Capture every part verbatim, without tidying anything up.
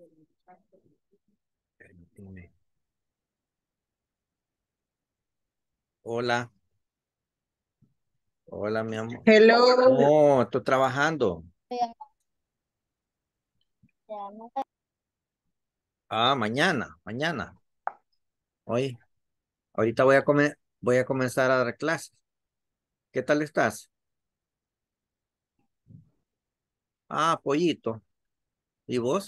Permíteme. Hola. Hola, mi amor. Hello. No, estoy trabajando. Ah, mañana, mañana. Hoy, ahorita voy a comer, voy a comenzar a dar clases. ¿Qué tal estás? Ah, pollito. ¿Y vos?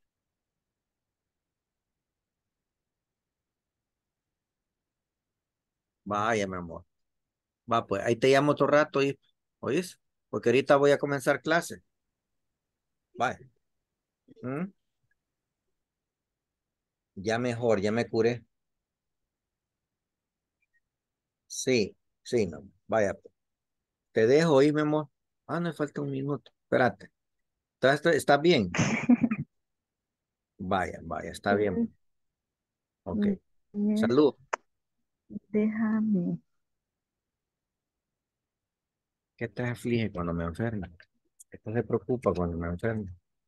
Vaya, mi amor. Va, pues ahí te llamo otro rato, y, ¿oís? Porque ahorita voy a comenzar clase. Vaya. ¿Mm? Ya mejor, ya me curé. Sí, sí, no. Vaya, pues. Te dejo ahí, mi amor. Ah, me falta un minuto. Espérate. ¿Estás, estás bien? Vaya, vaya, está bien. Pues, Ok. mm, eh, Salud. déjame. ¿Qué te aflige cuando me enfermo? ¿Qué te se preocupa cuando me enfermo?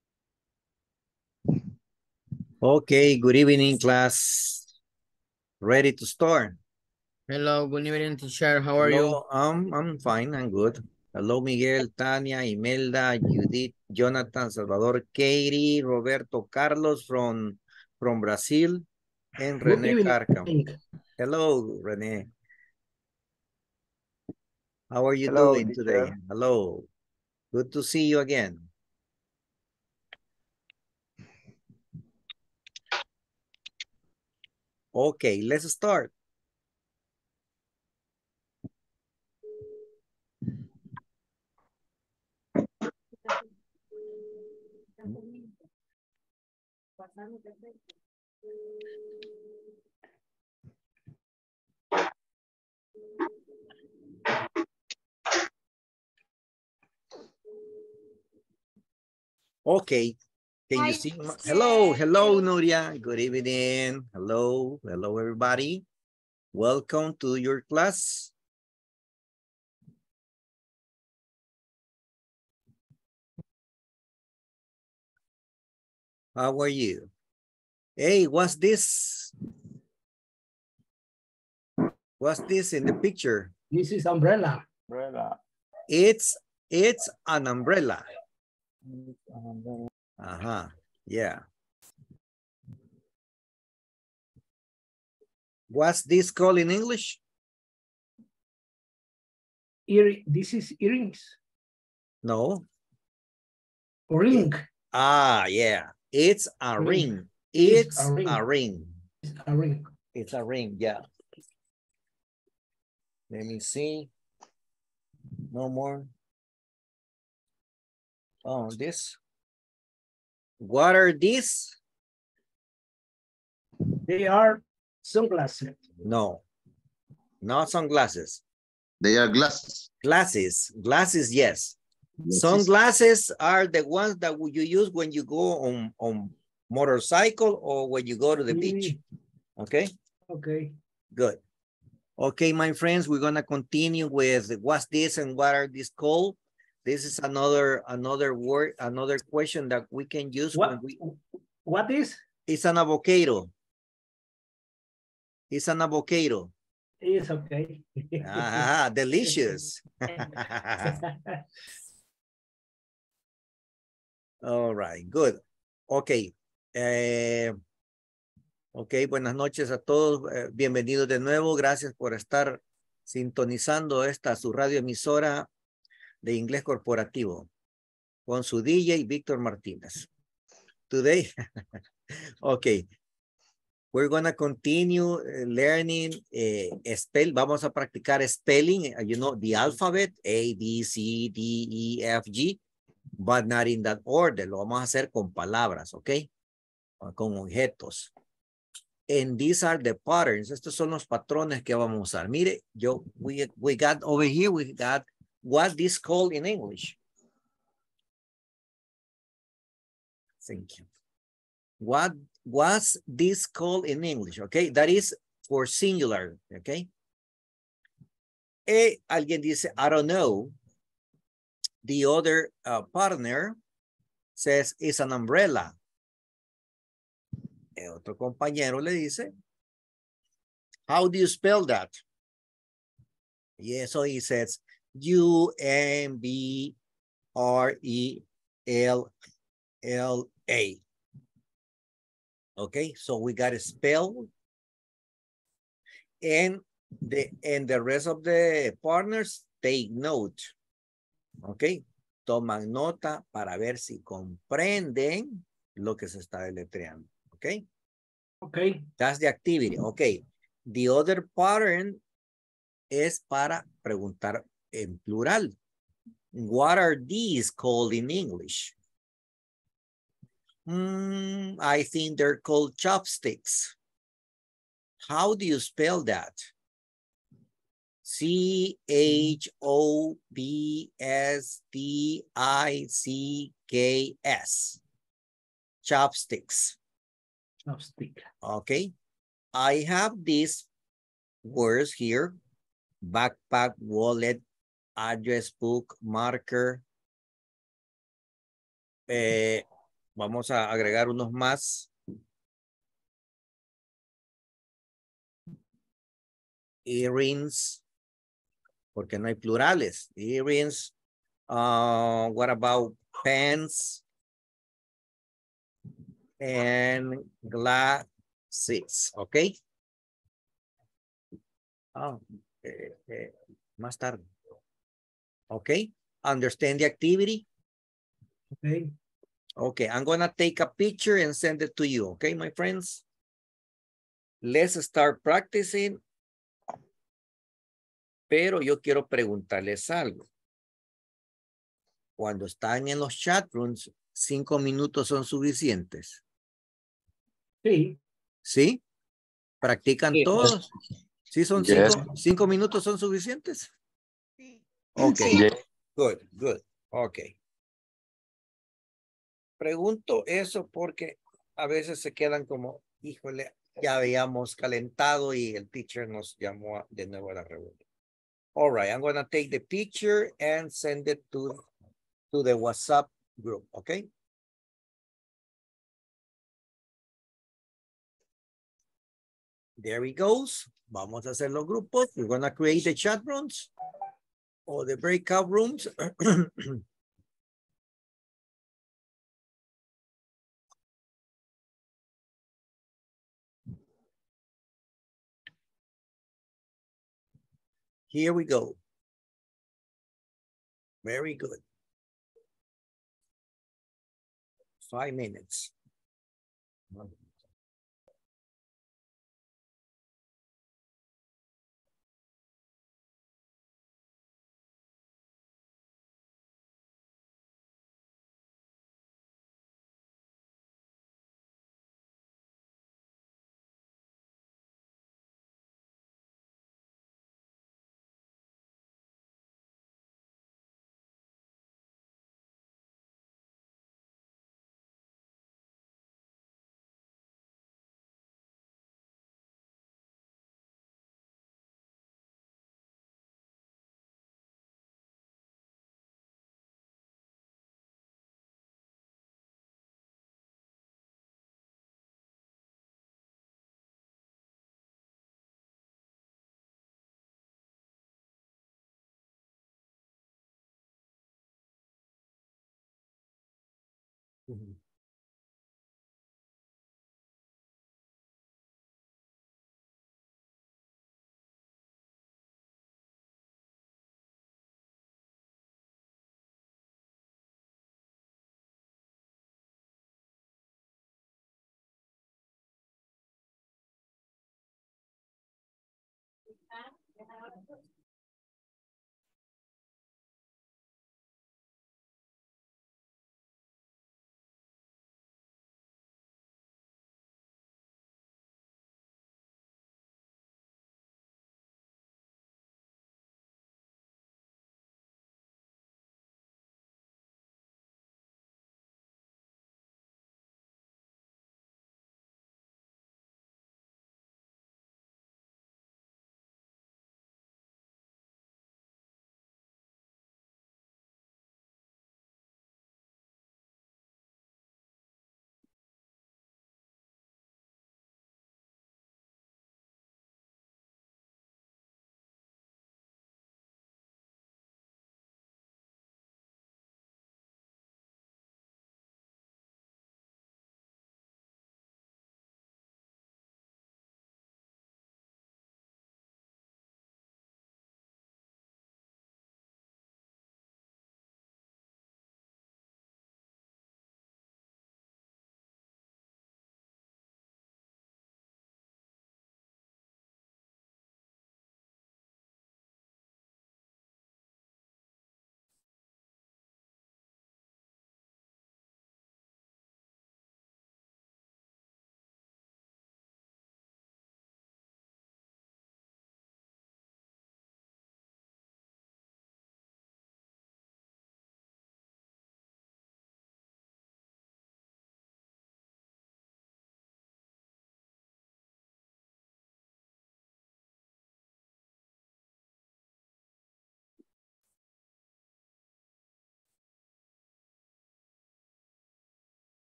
Okay, good evening, class. Ready to start? Hello, good evening, teacher. How are you? Hello, um, I'm fine, I'm good. Hello, Miguel, Tania, Imelda, Judith, Jonathan, Salvador, Katie, Roberto, Carlos from, from Brazil, and Good Rene Carcam. evening. Hello, Rene. How are you Hello, doing today? teacher. Hello. Good to see you again. Okay, let's start. Okay. Can you see? my- Hello, hello, Nuria. Good evening. Hello, hello, everybody. Welcome to your class. How are you? Hey, what's this? What's this in the picture? This is umbrella. Umbrella. It's it's an umbrella. Uh-huh. Yeah. What's this called in English? Ear this is earrings. No. Ring. Ah, yeah. It's a Ring. ring. It's It's a ring. a ring. It's a ring. It's a ring, yeah. Let me see. No more. Oh, this. What are these? They are sunglasses. No, not sunglasses. They are glasses. Glasses, glasses, yes. Glasses. Sunglasses are the ones that you use when you go on, on motorcycle or when you go to the Mm. beach. Okay, Okay. good. Okay, my friends, we're gonna continue with what's this and what are these called. This is another another word, another question that we can use What, when we. what is? It's an avocado. It's an avocado. It's okay. Ah, delicious. All right, good. Ok. Eh, ok, buenas noches a todos. Eh, bienvenidos de nuevo. Gracias por estar sintonizando esta su radioemisora de inglés corporativo con su D J Víctor Martínez. Today, ok. We're gonna continue learning uh, spell. Vamos a practicar spelling. You know, the alphabet, A, B, C, D, E, F, G, but not in that order. Lo vamos a hacer con palabras, ¿ok? Con objetos. And these are the patterns. Estos son los patrones que vamos a usar. Mire, yo, we, we got over here, we got what this called in English. Thank you. What was this called in English? Okay, that is for singular, okay? E, alguien dice, I don't know. The other uh, partner says it's an umbrella. El otro compañero le dice, how do you spell that? Y so he says, U M B R E L L A. Okay, so we got to spell. And the, and the rest of the partners take note. Okay, toman nota para ver si comprenden lo que se está deletreando. Okay. Okay. That's the activity. Okay. The other pattern es para preguntar en plural. What are these called in English? Mm, I think they're called chopsticks. How do you spell that? C H O P S T I C K S. Chopsticks. Chopstick. Okay. I have these words here. Backpack, wallet, address book, marker. Eh, vamos a agregar unos más. Earrings, porque no hay plurales. Earrings. Uh, what about pens? And glasses, okay? Oh, eh, eh, más tarde. Okay, understand the activity? Okay. Okay, I'm gonna take a picture and send it to you, okay, my friends? Let's start practicing. Pero yo quiero preguntarles algo. Cuando están en los chat rooms, cinco minutos son suficientes. Sí. ¿Sí? ¿Practican Sí. todos? ¿Sí son Yes. cinco, cinco minutos son suficientes? Ok. Yes. Good, good. Ok. Pregunto eso porque a veces se quedan como, híjole, ya habíamos calentado y el teacher nos llamó a- de nuevo a la reunión. All right, I'm going to take the picture and send it to, to the WhatsApp group, okay? There he goes. Vamos a hacer los grupos. We're going to create the chat rooms or the breakout rooms. Here we go. Very good. Five minutes. Mhm.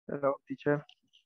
Hello, teacher.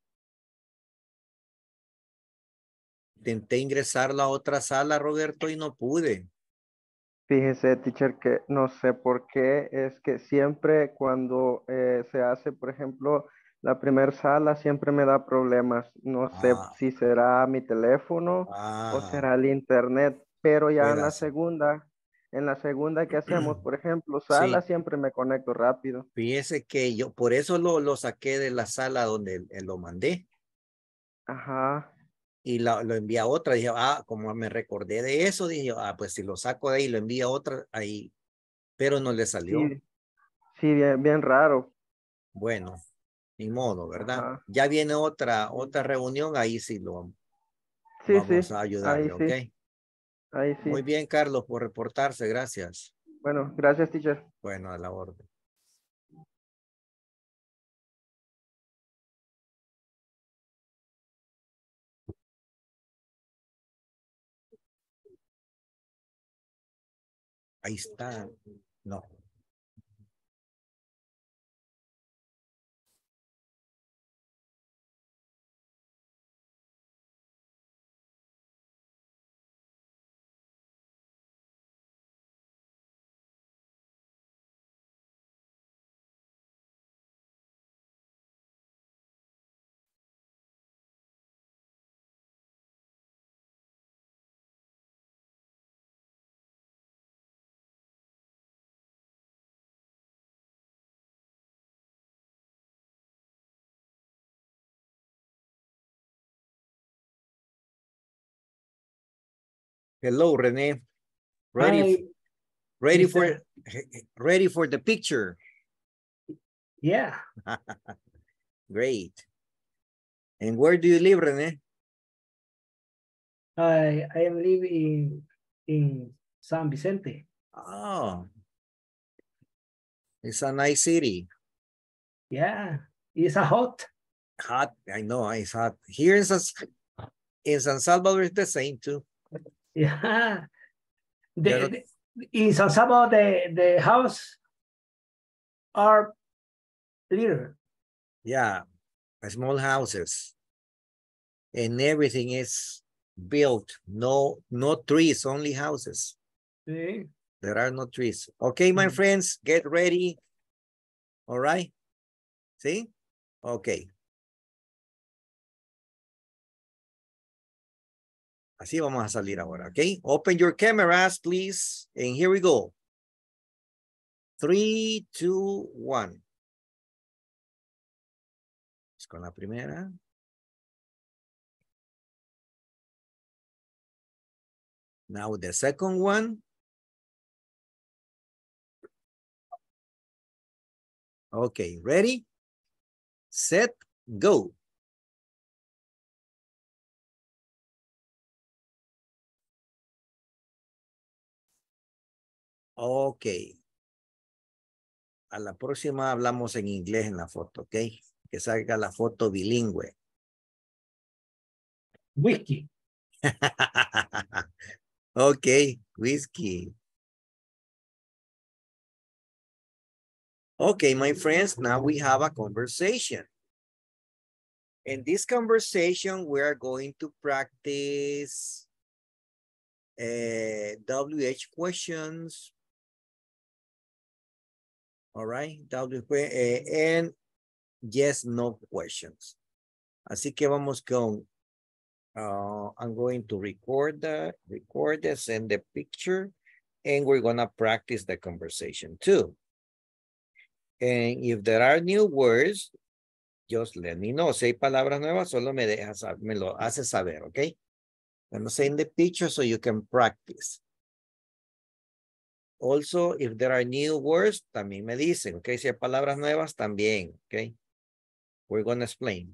Intenté ingresarlo a otra sala, Roberto, y no pude. Fíjese, teacher, que no sé por qué, es que siempre cuando eh, se hace, por ejemplo, la primera sala, siempre me da problemas. No sé Ah, si será mi teléfono o ah, será el internet, pero ya en puede la ser. segunda, en la segunda que hacemos, por ejemplo, sala, Sí, siempre me conecto rápido. fíjese que yo por eso lo, lo saqué de la sala donde eh, lo mandé Ajá, y la- lo envié a otra. Dije, ah, como me recordé de eso, dije, yo, ah, pues si lo saco de ahí, lo envío a otra, ahí, pero no le salió. sí, sí, bien, bien raro. Bueno, ni modo, ¿verdad? Ajá, Ya viene otra, otra reunión, ahí sí lo sí, sí, vamos a ahí ayudarle, ¿ok? sí, ahí sí. Muy bien, Carlos, por reportarse, gracias. Bueno, gracias, teacher. Bueno, a la orden. Ahí está. No. Hello, René. Ready, Hi, ready for, mister ready for the picture. Yeah, Great. And where do you live, René? I I am living in in San Vicente. Oh, it's a nice city. Yeah, it's a hot. Hot, I know, it's hot. Here in San, in San Salvador, it's the same too. Yeah, Ya the, no- the- in San Salvador the the house are little. yeah, small houses. And everything is built. No, no trees, only houses. Sí. There are no trees. Okay, my Mm. friends, get ready. All right. See? Okay. Así vamos a salir ahora, okay? Open your cameras, please. And here we go. Three, two, one. Vamos con la primera. Now the second one. Okay, ready? Set, go. Okay. A la próxima hablamos en inglés en la foto, ¿ok? Que salga la foto bilingüe. Whiskey. Okay, whiskey. Okay, my friends, now we have a conversation. In this conversation, we are going to practice uh, W H questions. All right, W uh, and yes, no questions. Así que vamos con, uh, I'm going to record the, record this and the picture, and we're gonna practice the conversation too. And if there are new words, just let me know. Si hay palabras nuevas, solo me dejas, me lo hace saber, okay? I'm saying the picture so you can practice. Also, if there are new words, también me dicen, okay? Si hay palabras nuevas, también, okay? We're gonna explain.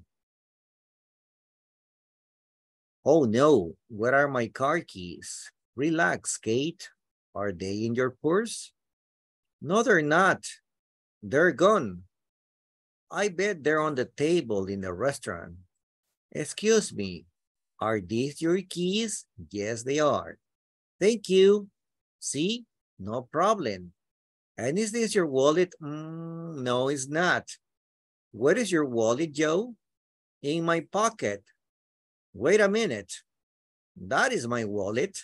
Oh no, where are my car keys? Relax, Kate. Are they in your purse? No, they're not. They're gone. I bet they're on the table in the restaurant. Excuse me, are these your keys? Yes, they are. Thank you. See, no problem. And is this your wallet? Mm, no, it's not. Where is your wallet, Joe? In my pocket. Wait a minute. That is my wallet.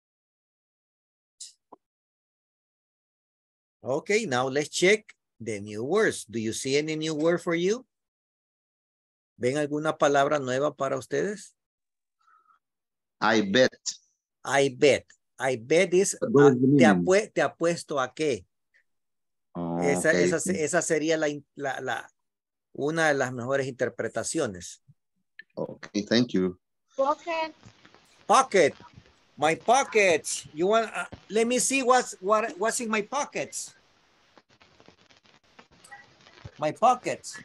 Okay, now let's check the new words. Do you see any new word for you? ¿Ven alguna palabra nueva para ustedes? I bet. I bet. I bet is, What ah, is the te, meaning? apue- te apuesto a qué. Oh, Esa, okay. esa, se- esa sería la, in- la, la, una de las mejores interpretaciones. Okay, thank you. Pocket. Pocket. My pockets. You want, uh, let me see what's, what, what's in my pockets. My pockets.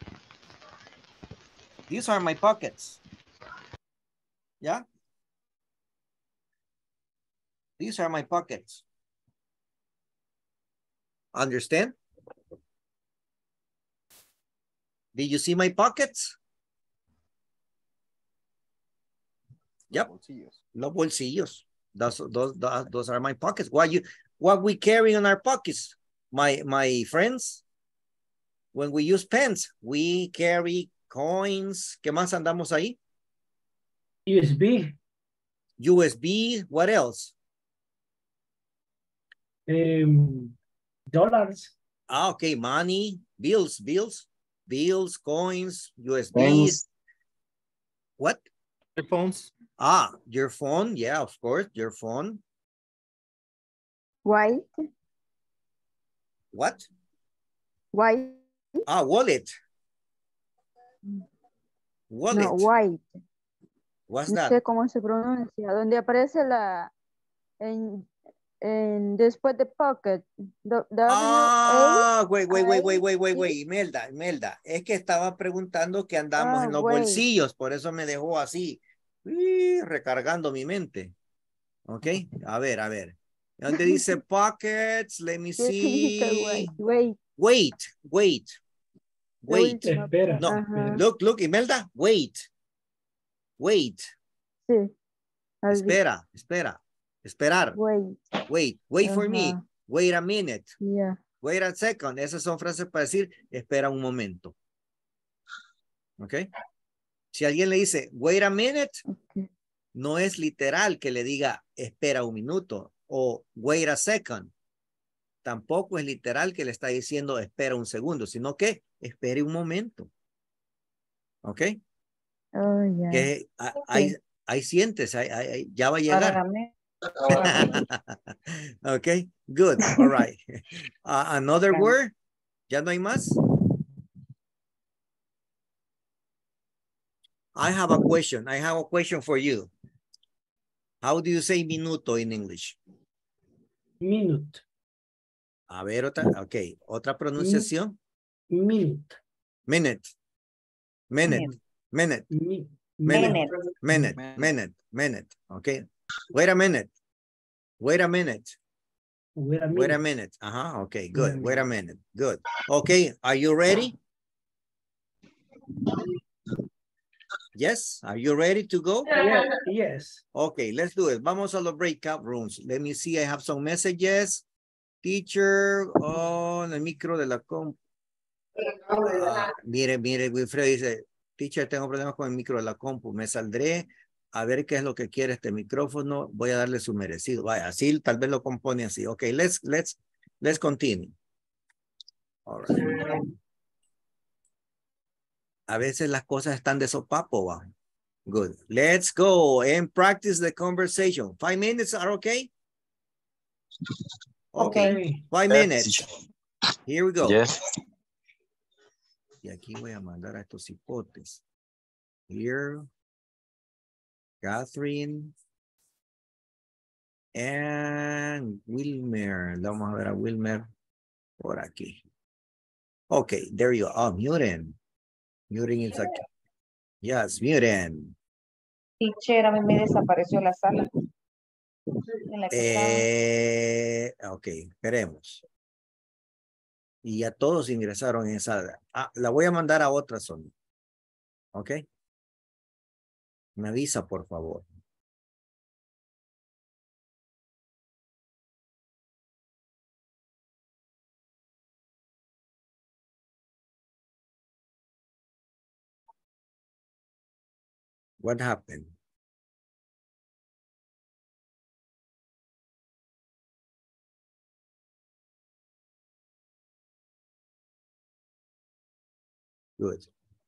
These are my pockets. Yeah. These are my pockets. Understand? Did you see my pockets? Yep. Los bolsillos. Those, those, those, those are my pockets. What you, what we carry in our pockets, my, my friends? When we use pens, we carry coins. ¿Qué más andamos ahí? U S B, U S B. What else? um, dollars, Ah, okay. Money, bills, bills, bills, coins, U S B. Thanks. What? Headphones. Ah, your phone. Yeah, of course, your phone. White, What? white, Ah, wallet. Wallet. no, white. What's No that? sé cómo se pronuncia. Donde aparece la, en, en después de pocket. Do- W A. Ah, wait, wait, wait, wait, wait, wait, I, wait, Imelda, Imelda. Es que estaba preguntando que andamos Ah, en los wait. bolsillos, por eso me dejó así, uy, recargando mi mente. Ok, a ver, a ver. Donde dice pockets, let me ¿Qué significa see. white? Wait. Wait, wait, La wait. última Espera. No, Ajá. look, look, Imelda, wait. Wait, Sí. Al- espera, espera, esperar. Wait. Wait, wait for me. Ajá. Wait a minute. Yeah. Wait a second. Esas son frases para decir, espera un momento. ¿Ok? Si alguien le dice, wait a minute, Okay. no es literal que le diga, espera un minuto. O wait a second. Tampoco es literal que le está diciendo, espera un segundo, sino que espere un momento. ¿Ok? Oh, yeah. Que ah, ahí, ahí sientes, ahí, ahí- ahí, ya va a Para llegar. la me- Okay, good. All right. Uh, another Claro. word? ¿Ya no hay más? I have a question. I have a question for you. How do you say minuto in English? minute, A ver, otra, ok. Otra pronunciación. minute, Minute. Minute. Minute. mi- Minute. Minute. Minute. Minute. Minute. Okay. Wait a minute. Wait a minute. Wait a minute. Wait a minute. Uh-huh. Okay, good. Wait Wait a a minute. Good. Okay, are you ready? Yes, are you ready to go? Yeah, yes. Okay, let's do it. Vamos a los breakout rooms. Let me see, I have some messages. Teacher, on el micro de la comp. Ah, mire, mire, Wilfredo dice, teacher, tengo problemas con el micro de la compu. Me saldré a ver qué es lo que quiere este micrófono. Voy a darle su merecido. Vaya, así tal vez lo compone así. Okay, let's, let's, let's continue. All right. A veces las cosas están de sopapo, va. Good. Let's go and practice the conversation. Five minutes are okay? Okay. Okay. Five minutes. Here we go. Yes. Y aquí voy a mandar a estos hipotes. Here. Catherine. And Wilmer. Vamos a ver a Wilmer por aquí. Okay, there you are. Oh, Muren. Muren is aquí. Yes, Muren. Teacher, a mí me desapareció la sala. En la que Eh, ok, esperemos. Y ya todos ingresaron en esa. Ah, la voy a mandar a otra zona. Ok. Me avisa, por favor. What happened? Good.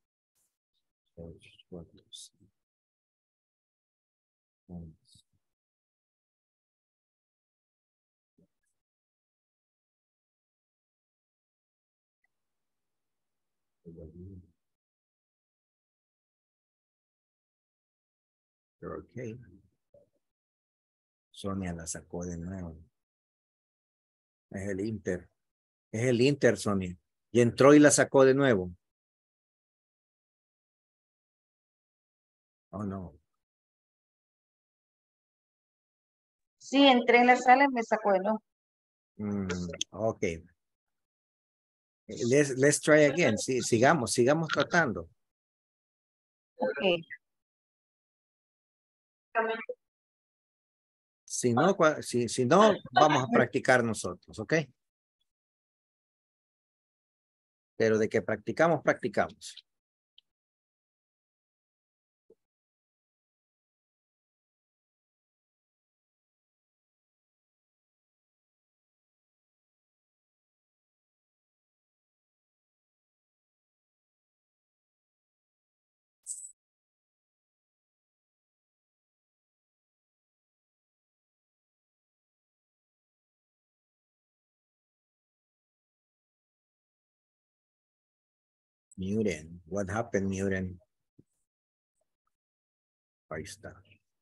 Ok. Sonia la sacó de nuevo. Es el Inter. Es el Inter, Sonia. Y entró y la sacó de nuevo. Oh, no. Sí, entré en la sala y me sacó de nuevo. Mm, ok. Let's, let's try again. Sí, sigamos, sigamos tratando. Ok. Si no, cua- si, si no, vamos a practicar nosotros, ¿ok? Pero de que practicamos, practicamos. Muren. What happened, Muren? Ahí está.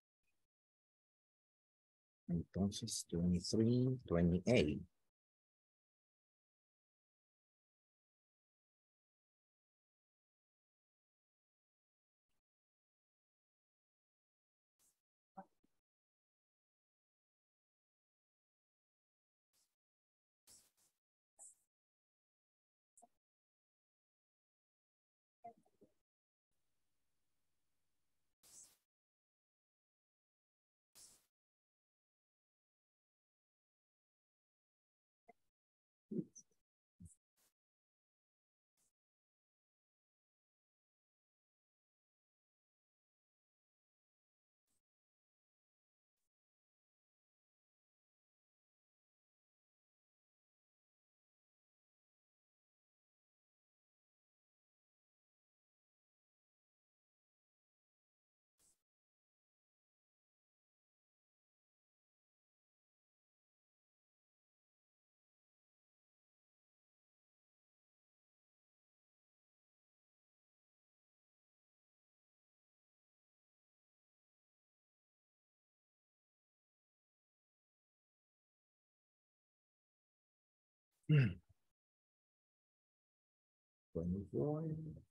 Entonces, veintitrés, veintiocho. veinticuatro.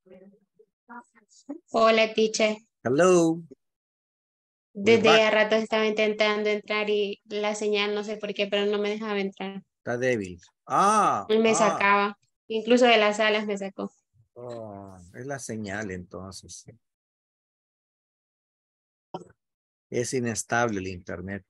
Hola, teacher. Hello. We're Desde ya back. rato estaba intentando entrar y la señal, no sé por qué, pero no me dejaba entrar. Está débil. Ah, Me ah. sacaba. Incluso de las salas me sacó. Oh, es la señal entonces. Es inestable el internet.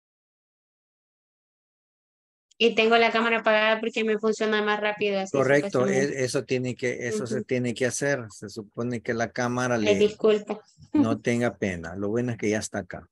Y tengo la cámara apagada porque me funciona más rápido así, Correcto, supuestamente. e- eso tiene que, eso se Ujú. tiene que hacer. Se supone que la cámara Ay, le disculpa. no tenga pena. Lo bueno es que ya está acá.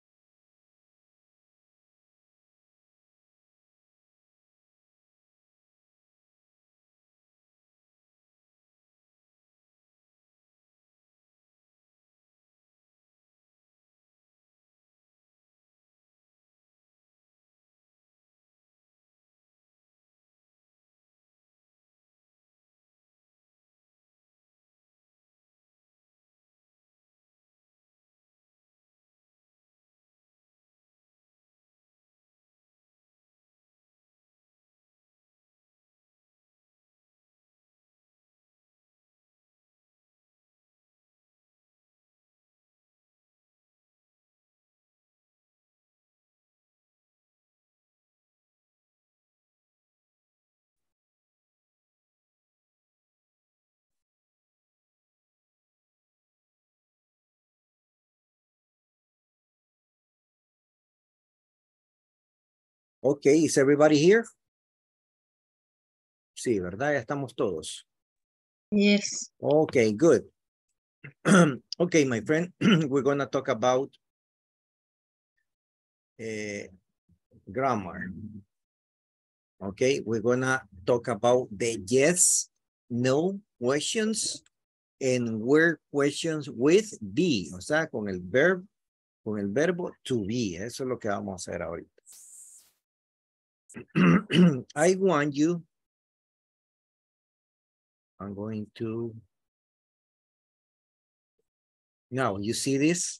Okay, is everybody here? Sí, ¿verdad? Ya estamos todos. Yes. Okay, good. Okay, my friend, we're going to talk about uh, grammar. Okay, we're going to talk about the yes, no questions and word questions with be, o sea, con el verb, con el verbo to be. Eso es lo que vamos a hacer ahorita. I want you, I'm going to, now, you see this?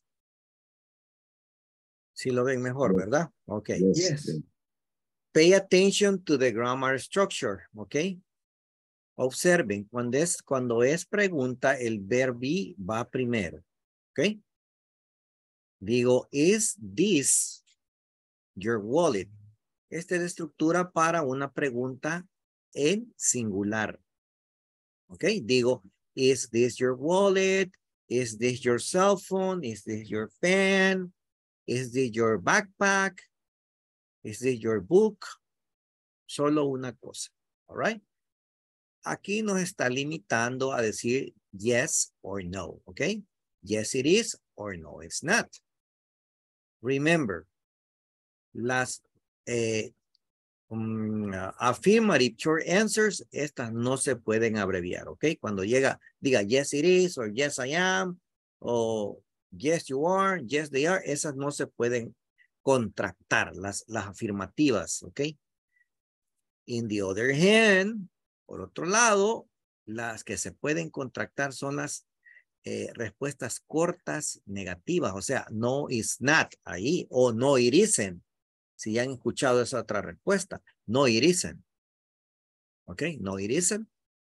Si lo ven mejor, ¿verdad? Okay. Yes. Pay attention to the grammar structure, okay? Observen, cuando es, cuando es pregunta, el verbo be va primero, okay? Digo, is this your wallet? Esta es la estructura para una pregunta en singular, okay? Digo, is this your wallet? Is this your cell phone? Is this your pen? Is this your backpack? Is this your book? Solo una cosa, all right? Aquí nos está limitando a decir yes or no, ¿ok? Yes it is or no it's not. Remember, las eh, um, affirmative short answers, estas no se pueden abreviar, ¿ok? Cuando llega, diga yes it is or yes I am o yes you are, yes they are, esas no se pueden contractar, las, las afirmativas, ¿ok? In the other hand, por otro lado, las que se pueden contractar son las eh, respuestas cortas negativas, o sea, no is not ahí o no it isn't. Si ya han escuchado esa otra respuesta, no it isn't. Ok, no it isn't.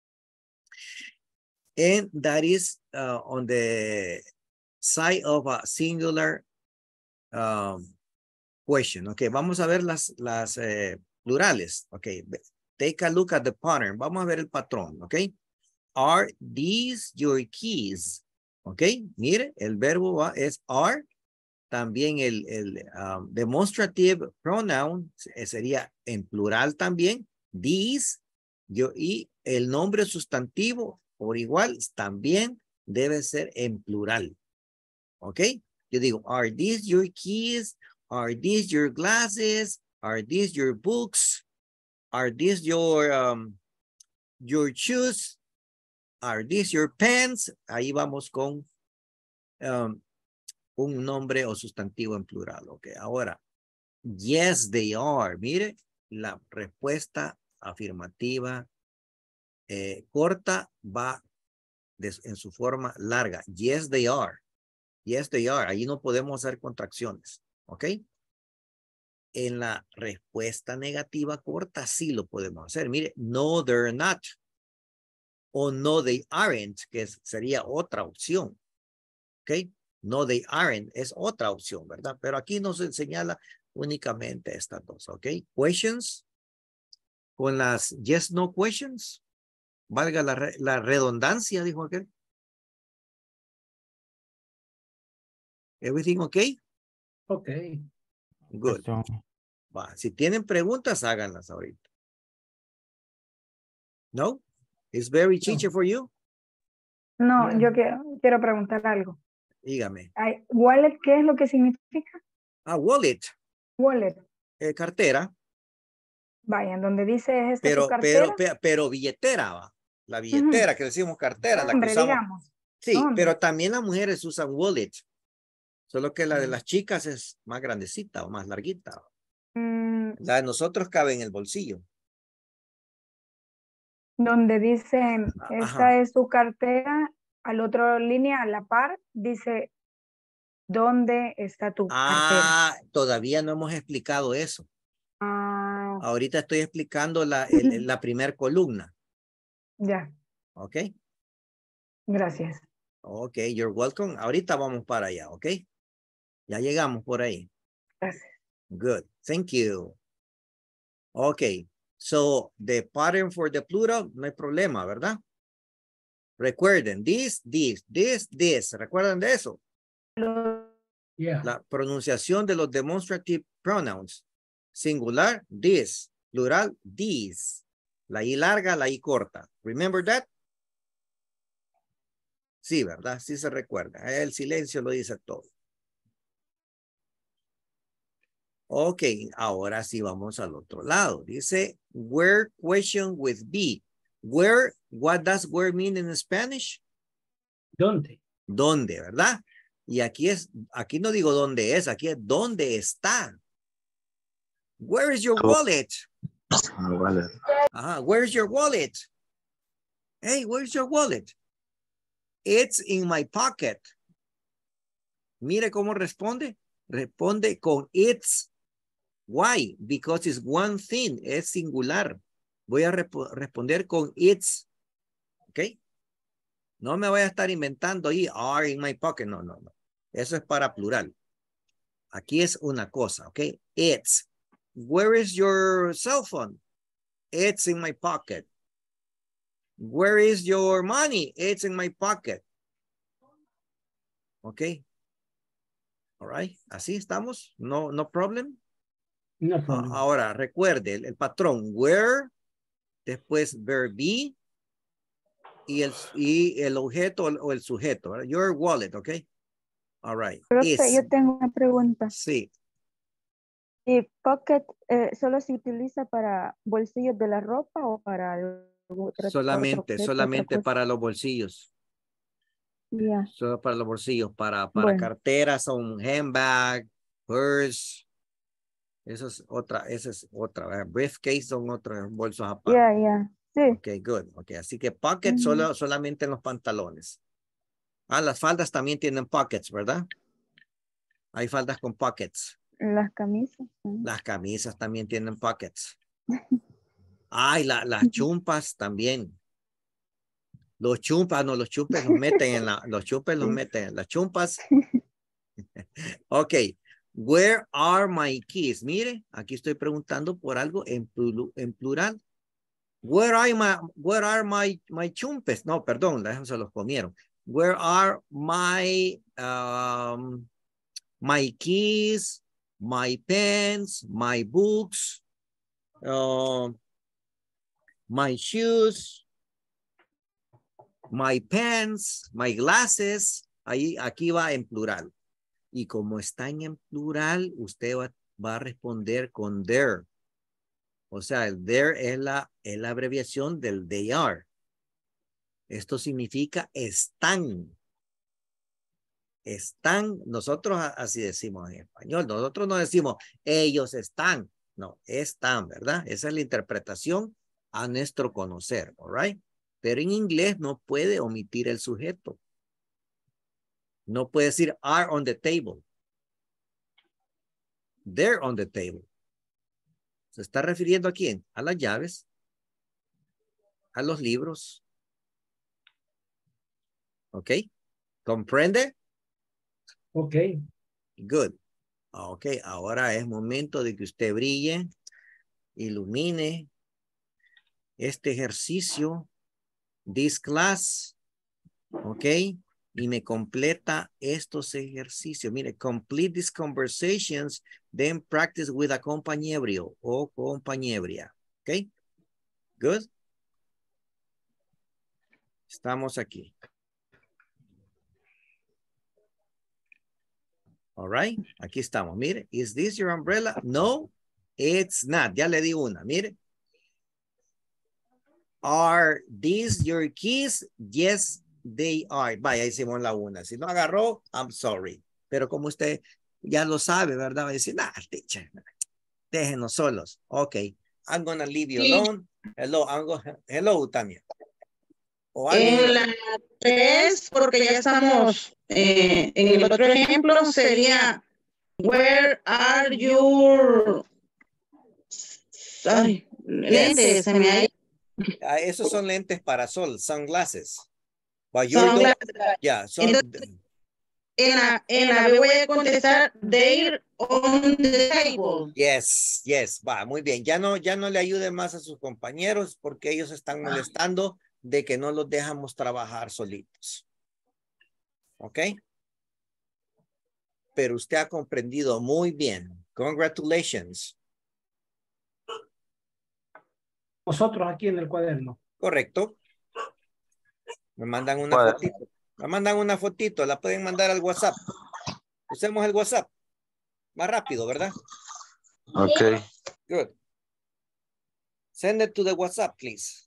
And that is uh, on the side of a singular um, question. Ok, vamos a ver las, las eh, plurales. Ok, take a look at the pattern. Vamos a ver el patrón. Ok, are these your keys? Ok, mire, el verbo va, es are. También el, el um, demonstrative pronoun sería en plural también. These, yo, y el nombre sustantivo por igual también debe ser en plural. Ok, yo digo, are these your keys? Are these your glasses? Are these your books? Are these your, um, your shoes? Are these your pens? Ahí vamos con um, un nombre o sustantivo en plural. Ok, ahora, yes, they are. Mire, la respuesta afirmativa eh, corta va de, en su forma larga. Yes, they are. Yes, they are. Ahí no podemos hacer contracciones. Ok. En la respuesta negativa corta sí lo podemos hacer. Mire, no, they're not. o no, they aren't, que es- sería otra opción. ¿Ok? No, they aren't es otra opción, ¿verdad? Pero aquí nos señala únicamente estas dos, ¿ok? Questions con las yes, no questions. Valga la, re- la redundancia, dijo aquel. Everything okay? Okay. Good. Va, si tienen preguntas, háganlas ahorita. No? It's very teacher for you? No, Yeah. yo quiero, quiero preguntar algo. Dígame. Ay, wallet, ¿qué es lo que significa? Ah, wallet, Wallet. eh, cartera, Vaya, en donde dice, ¿es esta su pero, cartera? pero, pe- pero billetera, va. La Ujú. billetera que decimos cartera, la que Hombre, usamos. digamos. Sí, Hombre. pero también las mujeres usan wallet. Solo que la de Mm. las chicas es más grandecita o más larguita. Mm, La de nosotros cabe en el bolsillo. donde dice, Ah, esta ajá. es su cartera, al otro línea, a la par, dice, ¿dónde está tu cartera? Ah, todavía no hemos explicado eso. Ah, Ahorita estoy explicando la, el- la primer columna. ya, ¿Ok? gracias. Ok, you're welcome. Ahorita vamos para allá, ¿ok? Ya llegamos por ahí. Gracias. Good. Thank you. Okay. So the pattern for the plural, no hay problema, ¿verdad? Recuerden, this, this, this, this. ¿Recuerdan de eso? Yeah. La pronunciación de los demonstrative pronouns. Singular, this. Plural, these. La I larga, la I corta. Remember that? Sí, ¿verdad? Sí se recuerda. El silencio lo dice todo. Ok, ahora sí vamos al otro lado. Dice, where question with be. Where, what does where mean in Spanish? ¿Dónde? ¿Dónde, verdad? Y aquí es, aquí no digo dónde es, aquí es dónde está. Where is your wallet? Wallet. Ajá, where's your wallet? Hey, where's your wallet? It's in my pocket. Mire cómo responde. Responde con it's. Why? Because it's one thing. Es singular. Voy a rep responder con it's. ¿Ok? No me voy a estar inventando ahí. Are in my pocket. No, no, no. Eso es para plural. Aquí es una cosa. ¿Ok? It's. Where is your cell phone? It's in my pocket. Where is your money? It's in my pocket. ¿Ok? All right. Así estamos. No, no problem. No problem. Ahora, recuerde el, el patrón. Where, después verb be y el, y el objeto o el sujeto. ¿Verdad? Your wallet, ¿ok? All right. Profe, Is. yo tengo una pregunta. Sí. ¿Y pocket eh, solo se utiliza para bolsillos de la ropa o para algún otro, Solamente, otro objeto, solamente otra cosa? para los bolsillos. Ya. Solo para los bolsillos. Para, para Bueno. carteras, un handbag, purse. Eso es otra, esa es otra. ¿verdad? Briefcase son otros bolsos aparte. Ya, ya. Sí. Ok, good. Ok, así que pocket Ujú. solo, solamente en los pantalones. Ah, las faldas también tienen pockets, ¿verdad? Hay faldas con pockets. Las camisas. ¿no? Las camisas también tienen pockets. Ay, la, las chumpas también. Los chumpas, no, los chumpes los meten en la, los chumpes los meten en las chumpas. Ok. Where are my keys? Mire, aquí estoy preguntando por algo en, pluru- en plural. Where are my, where are my, my chumpes? No, perdón, esos se los comieron. Where are my, um, my keys, my pens, my books, uh, my shoes, my pens, my glasses? Ahí, aquí va en plural. Y como están en plural, usted va, va a responder con their. O sea, el there es la, es la abreviación del they are. Esto significa están. Están, nosotros así decimos en español. Nosotros no decimos ellos están. No, están, ¿verdad? Esa es la interpretación a nuestro conocer, all right? Pero en inglés no puede omitir el sujeto. No puede decir are on the table. They're on the table. ¿Se está refiriendo a quién? A las llaves, a los libros, ¿Ok? ¿Comprende? Ok. Good. Ok, ahora es momento de que usted brille, ilumine este ejercicio, this class, ok, y me completa estos ejercicios. Mire, complete these conversations, then practice with a compañero o compañeria, ok, good. Estamos aquí. All right, aquí estamos. Mire, is this your umbrella? No, it's not. Ya le di una, mire. Are these your keys? Yes, they are. Vaya, hicimos la una. Si no agarró, I'm sorry. Pero como usted ya lo sabe, ¿verdad? Va a decir, nah, teacher, déjenos solos. Ok, I'm gonna leave you alone. Hello, I'm gonna, hello también. O alguien... En la tres, porque ya estamos eh, en el otro ejemplo, sería where are your ay, lentes? Se me ha ido. Ah, esos son lentes para sol, sunglasses. But you don't... Yeah, son... Entonces, en la, en la B voy a contestar they're on the table. Yes, yes, va, muy bien. Ya no, ya no le ayude más a sus compañeros porque ellos están molestando de que no los dejamos trabajar solitos. ¿Ok? Pero usted ha comprendido muy bien. Congratulations. Nosotros aquí en el cuaderno. Correcto. Me mandan una fotito. Me mandan una fotito. La pueden mandar al WhatsApp. Usemos el WhatsApp. Más rápido, ¿verdad? Okay. Good. Send it to the WhatsApp, please.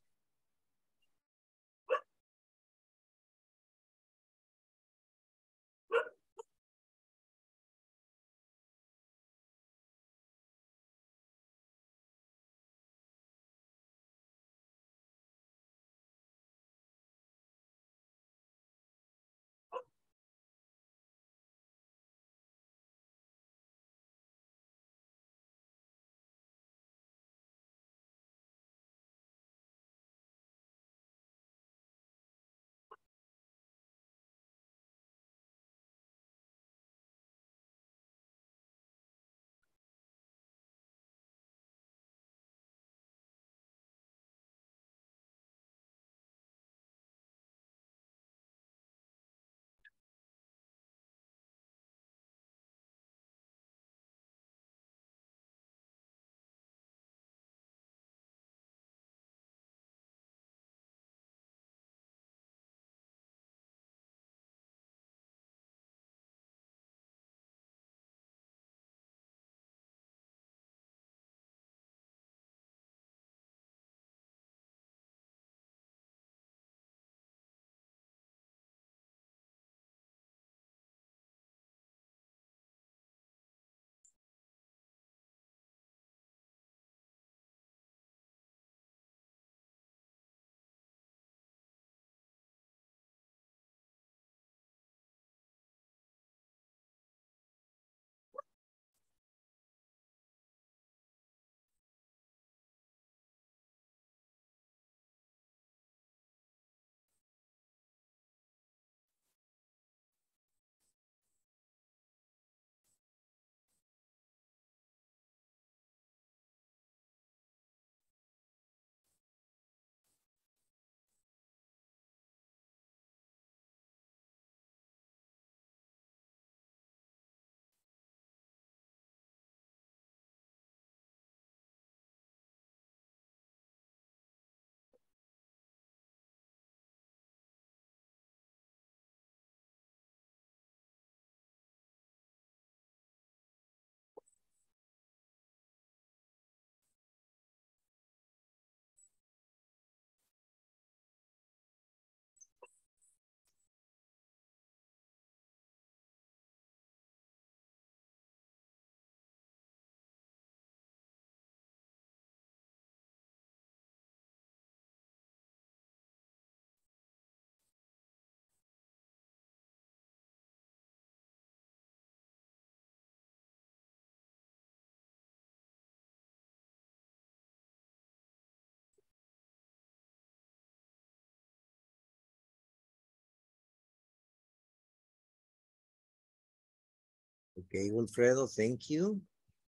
Okay, Wilfredo, thank you.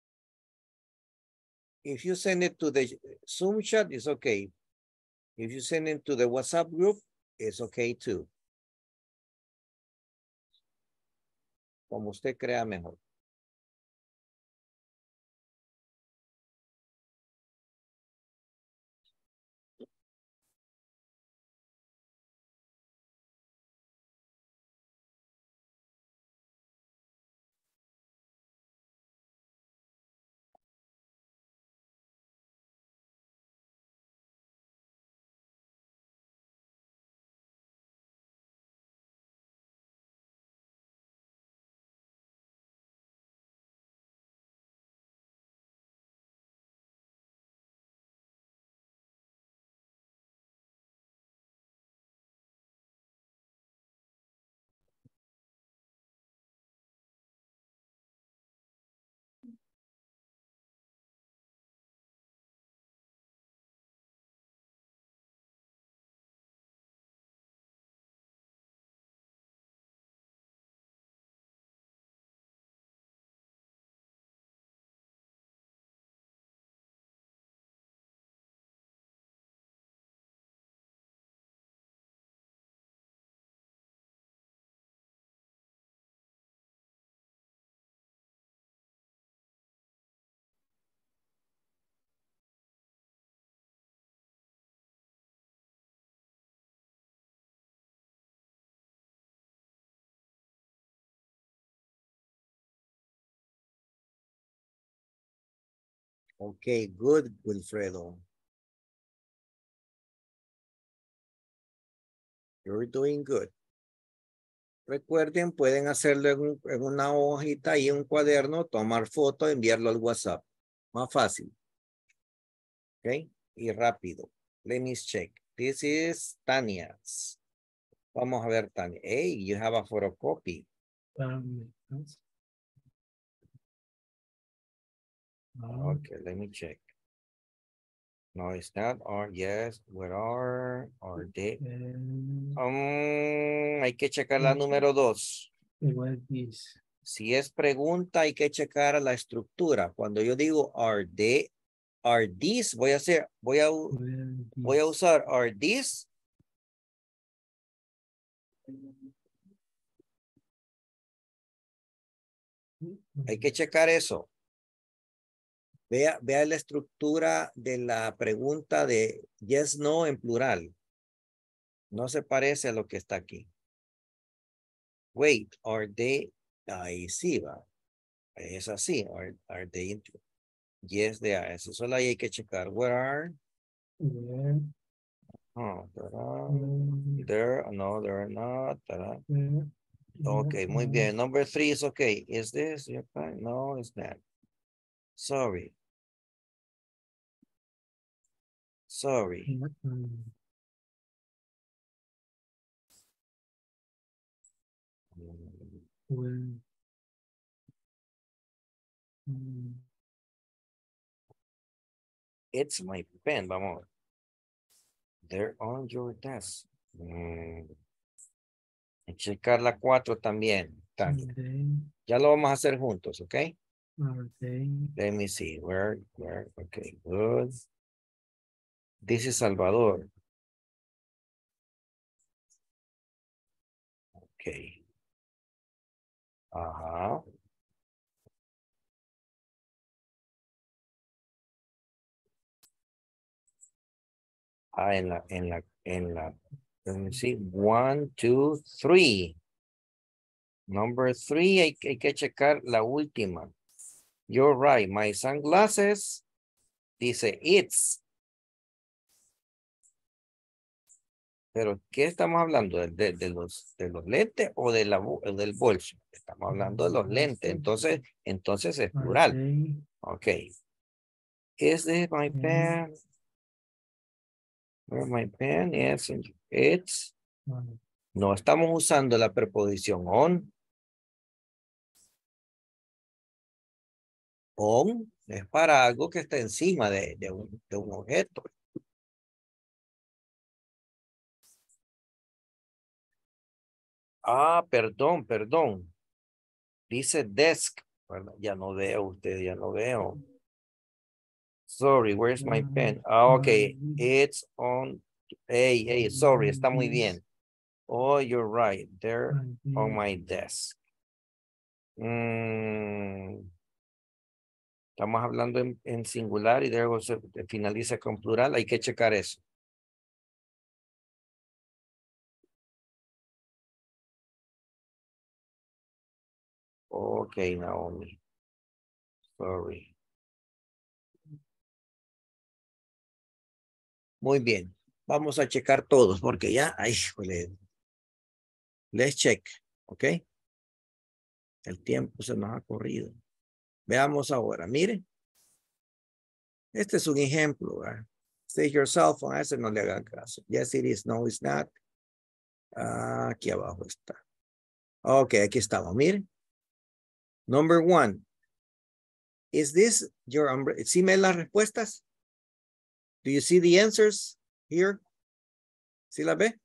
If you send it to the Zoom chat, it's okay. If you send it to the WhatsApp group, it's okay too. Como usted crea mejor. Okay, good, Wilfredo. You're doing good. Recuerden, pueden hacerlo en, un, en una hojita y un cuaderno, tomar foto, enviarlo al WhatsApp. Más fácil. Ok, y rápido. Let me check. This is Tania's. Vamos a ver, Tania. Hey, you have a photocopy. Um, Okay, let me check. No, it's not. Or yes, where are, or they? Um, hay que checar la número dos. What is? Si es pregunta, hay que checar la estructura. Cuando yo digo are they, are these, voy a hacer, voy a, voy a usar are these. Hay que checar eso. Vea, vea la estructura de la pregunta de yes, no en plural. No se parece a lo que está aquí. Wait, are they, ahí sí va. Es así, are, are they into, yes, they are. Eso solo ahí hay que checar. Where are? Where? Oh, there, there, no, they're not. There. Okay, muy bien. Number three is okay. Is this your plan? No, it's not. Sorry. Sorry. Well, It's my pen, vamos. They're on your desk. Mm. Checar la cuatro también. Tania. Ya lo vamos a hacer juntos, ¿ok? Okay. Let me see. Where, where, okay, good. This is Salvador. Okay. Ajá. Ah, en la, en la, en la, let me see. One, two, three. Number three, hay, hay que checar la última. You're right. My sunglasses. Dice it's. Pero, ¿qué estamos hablando? ¿De, de, de los, de los lentes o de la, del bolso? Estamos hablando de los lentes. Entonces, entonces es plural. Ok. Is this my pen? Where my pen is? It's. No estamos usando la preposición on. On es para algo que está encima de, de, un, de un objeto. Ah, perdón, perdón. Dice desk, ¿verdad? Ya no veo usted, ya no veo. Sorry, where's my pen? Ah, okay, it's on. Hey, hey, sorry, está muy bien. Oh, you're right, there on my desk. Mm, estamos hablando en, en singular y luego se finaliza con plural, hay que checar eso. Okay, Naomi. Sorry. Muy bien. Vamos a checar todos porque ya, ay, joder. Let's check, ¿ok? El tiempo se nos ha corrido. Veamos ahora, miren. Este es un ejemplo, ¿verdad? Say your cell phone, a ese no le hagan caso. Yes, it is, no, it's not. Ah, aquí abajo está. Ok, aquí estamos, miren. Number one. Is this your umbrella? ¿Sí me las respuestas? Do you see the answers here? ¿Sí la ve?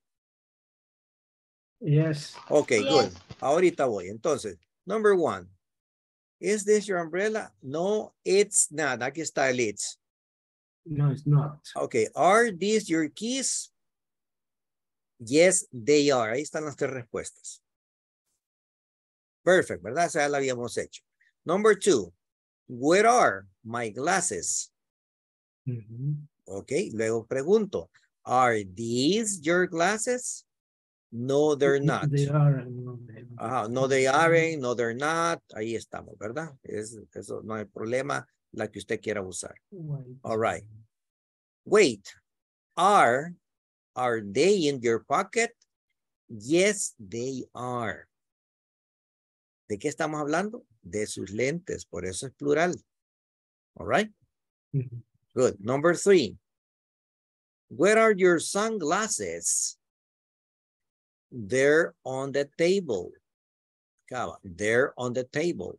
Yes. Ok, Yes. good. Ahorita voy. Entonces, number one. Is this your umbrella? No, it's not. Aquí está el it's. No, it's not. Okay, are these your keys? Yes, they are. Ahí están las tres respuestas. Perfect, ¿verdad? Esa ya la habíamos hecho. Number two. Where are my glasses? Mm-hmm. Ok, luego pregunto. Are these your glasses? No, they're not. They are. No, they, Ajá, no, they aren't. No, they're not. Ahí estamos, ¿verdad? Es, eso no hay problema. La que usted quiera usar. Wait. All right. Wait. Are, are they in your pocket? Yes, they are. ¿De qué estamos hablando? De sus lentes, por eso es plural. All right? Mm-hmm. Good. Number three. Where are your sunglasses? They're on the table. They're on the table.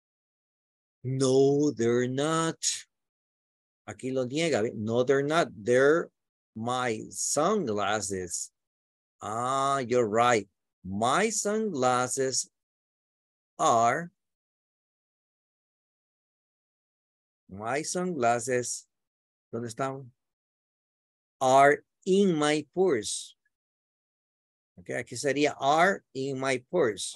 No, they're not. Aquí lo niega. No, they're not. They're my sunglasses. Ah, you're right. My sunglasses are my sunglasses. ¿Dónde están? Are in my purse. Okay, aquí sería are in my purse.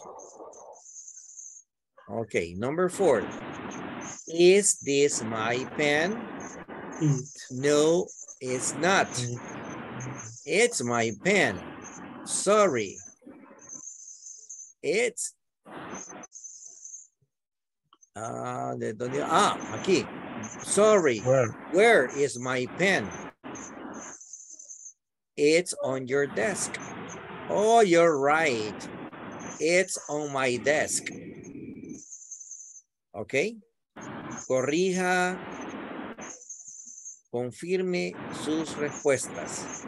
Okay, number four. Is this my pen? It. No, it's not. It's my pen. Sorry. It's. Ah, ¿de dónde? Ah, aquí. Sorry. Where? Where is my pen? It's on your desk. Oh, you're right. It's on my desk. Ok. Corrija. Confirme sus respuestas.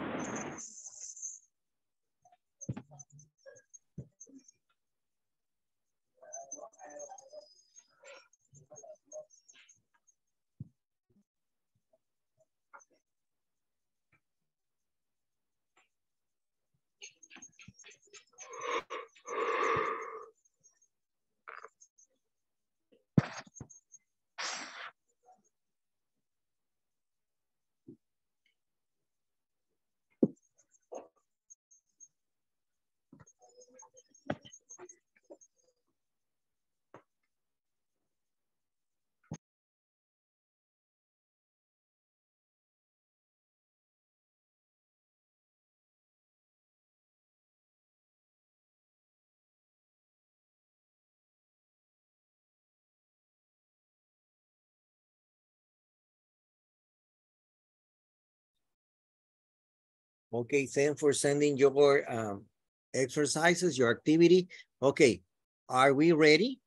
Okay, thanks for sending your um, exercises, your activity. Okay, are we ready?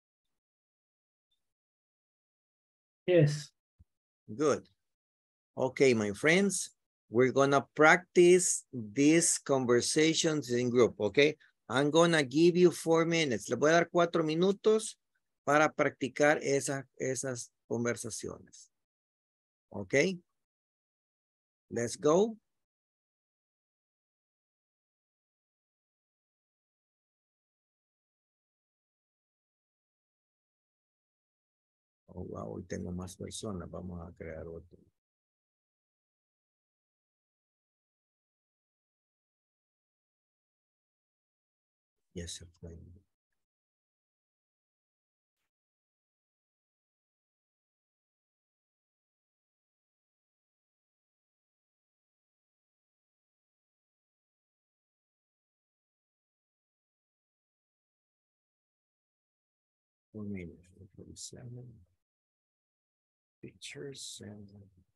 Yes. Good. Okay, my friends, we're gonna practice these conversations in group, okay? I'm gonna give you four minutes. Le voy a dar cuatro minutos para practicar esa, esas conversaciones. Okay? Let's go. Oh, wow, hoy tengo más personas. Vamos a crear otro. Ya se fue. One minute. forty-seven. Pictures and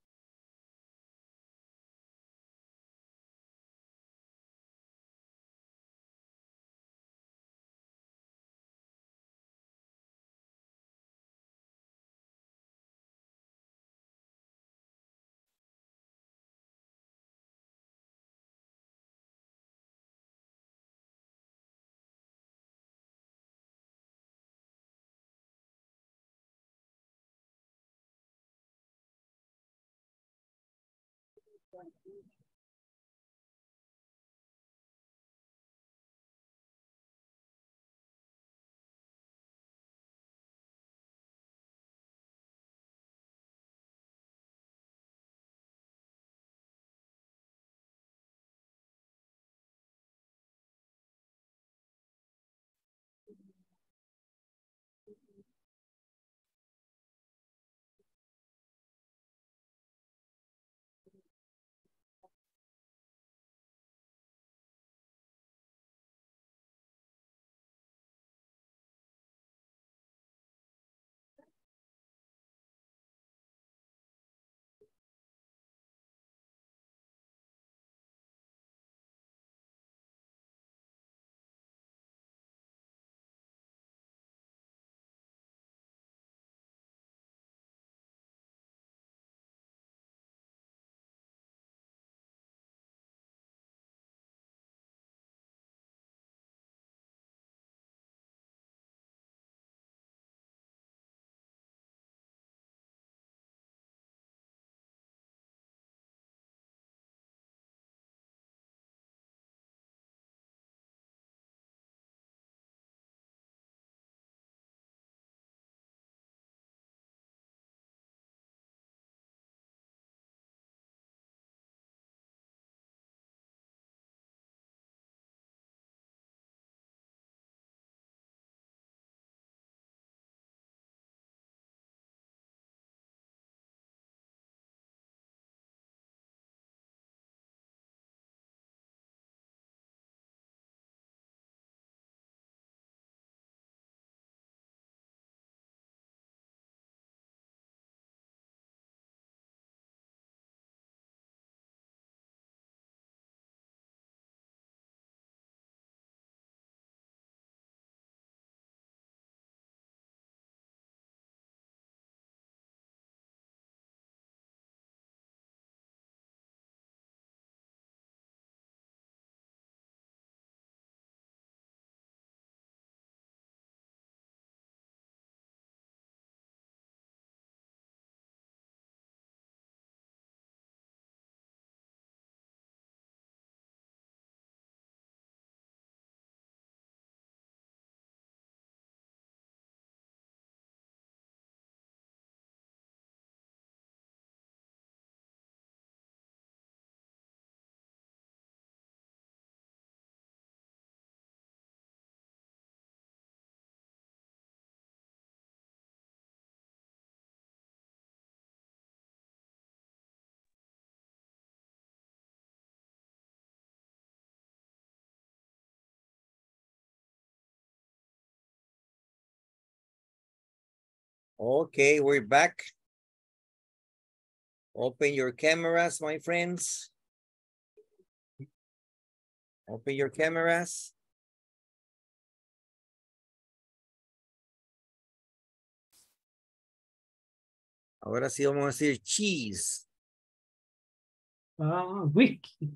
okay, we're back. Open your cameras, my friends. Open your cameras. Ahora sí vamos a decir cheese. Ah, whisky.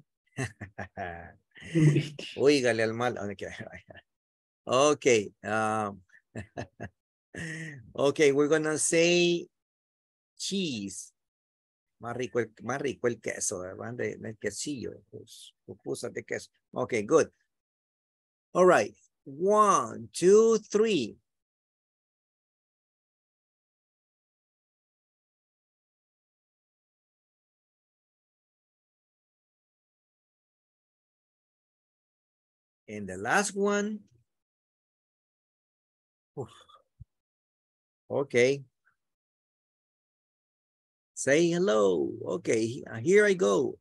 Oígale al mal. Okay. Um, okay, we're gonna say cheese. Más rico el, más rico el queso, ¿verdad? De, del quesillo, pues, pupusas de queso. Okay, good. All right. One, two, three. And the last one. Oof. Okay. Say hello. Okay, here I go.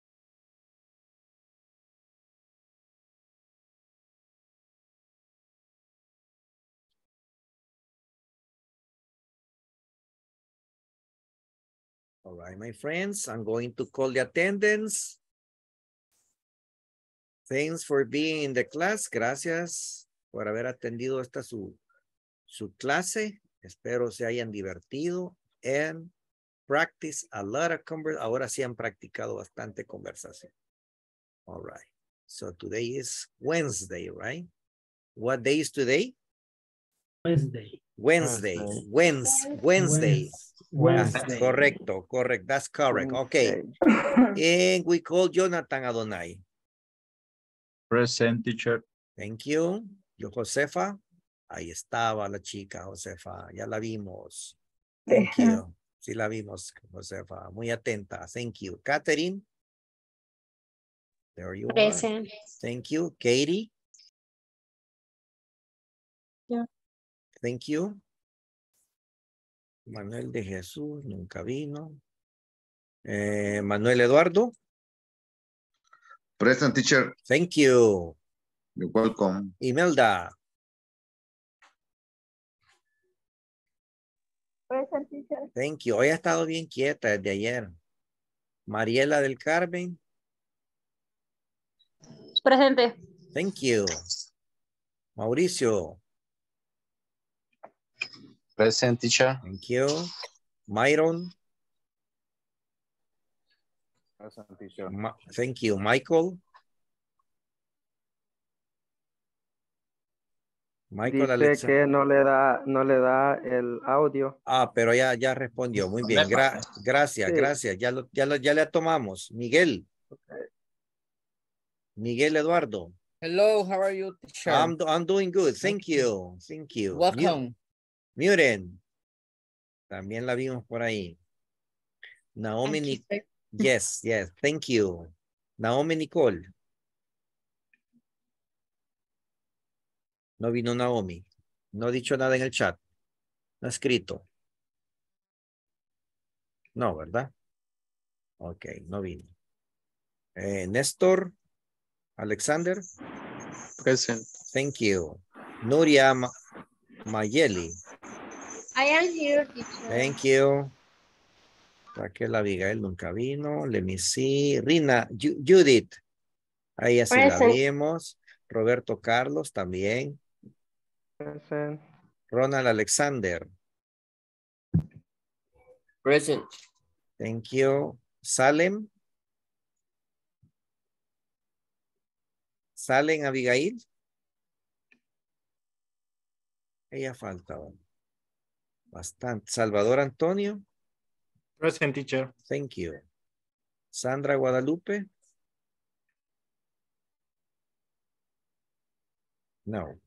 All right, my friends, I'm going to call the attendance. Thanks for being in the class. Gracias por haber atendido esta su, su clase. Espero se hayan divertido and practice a lot of conversation. Ahora sí han practicado bastante conversación. All right. So today is Wednesday, right? What day is today? Wednesday. Wednesday. Wednesday. Wednesday. Wednesday. Correcto, correct. That's correct. Okay. And we call Jonathan Adonai. Present, teacher. Thank you. Yo, Josefa. Ahí estaba la chica, Josefa. Ya la vimos. Thank you. Sí la vimos, Josefa. Muy atenta. Thank you. Catherine. There you Present. are. Thank you. Katie. Yeah. Thank you. Manuel de Jesús, nunca vino. Eh, Manuel Eduardo. Present, teacher. Thank you. You're welcome. Imelda. Present, teacher. Thank you. Hoy ha estado bien quieta desde ayer. Mariela del Carmen. Presente. Thank you. Mauricio. Present, teacher. Thank you. Myron. Present, teacher. Ma thank you. Michael. Michael Dice Alexa. que no le da, no le da el audio. Ah, pero ya, ya respondió. Muy bien. Gra gracias, Sí. gracias. Ya, lo, ya, lo, ya le tomamos. Miguel. Miguel Eduardo. Hello, how are you, teacher? I'm, I'm doing good. Thank you. Thank you. Welcome. Muren. También la vimos por ahí. Naomi. Ni yes, yes. Thank you. Naomi Nicole. No vino Naomi. No ha dicho nada en el chat. No ha escrito. No, ¿verdad? Ok, no vino. Eh, Néstor. Alexander. Present. Thank you. Nuria Ma Mayeli. I am here, teacher. Thank you. Raquel Abigail nunca vino. Let me see. Rina, Ju Judith. Ahí así la Present. vimos. Roberto Carlos también. Present. Ronald Alexander. Present. Thank you. Salem. Salem Abigail. Ella falta. Bastante. Salvador Antonio. Present, teacher. Thank you. Sandra Guadalupe. No.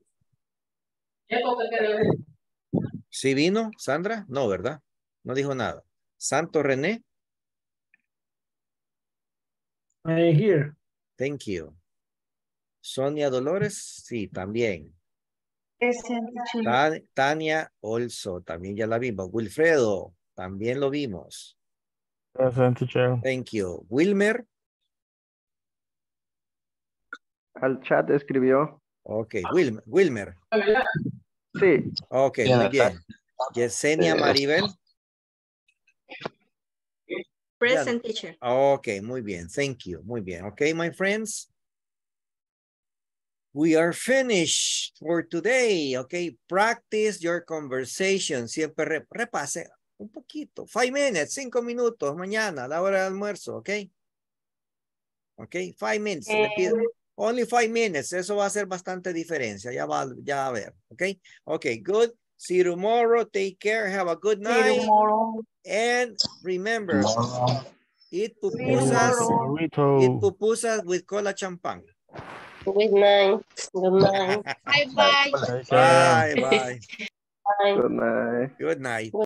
¿Sí vino, Sandra? No, ¿verdad? No dijo nada. Santo René. I here. Thank you. Sonia Dolores. Sí, también. Present, teacher. Ta- Tania also. También ya la vimos. Wilfredo. También lo vimos. Present, teacher. Thank you. Wilmer. Al chat escribió. Ok. Wilmer. Wilmer. Sí. Ok, Bien, muy acá. bien. Yesenia Sí. Maribel. Present, teacher. Ok, muy bien. Thank you. Muy bien. Ok, my friends. We are finished for today. Ok, practice your conversation. Siempre re repase un poquito. Five minutes, cinco minutos mañana a la hora del almuerzo. Ok. Ok, five minutes. Le pido. Only five minutes. Eso va a hacer bastante diferencia. Ya va, ya va a ver. Ok. Ok, good. See you tomorrow. Take care. Have a good See you night. tomorrow. And remember, Tomorrow. eat See you pupusas. tomorrow. Eat pupusas with cola champán. Good night. Good night. Bye bye. Bye, bye. Bye. Good night. Good night.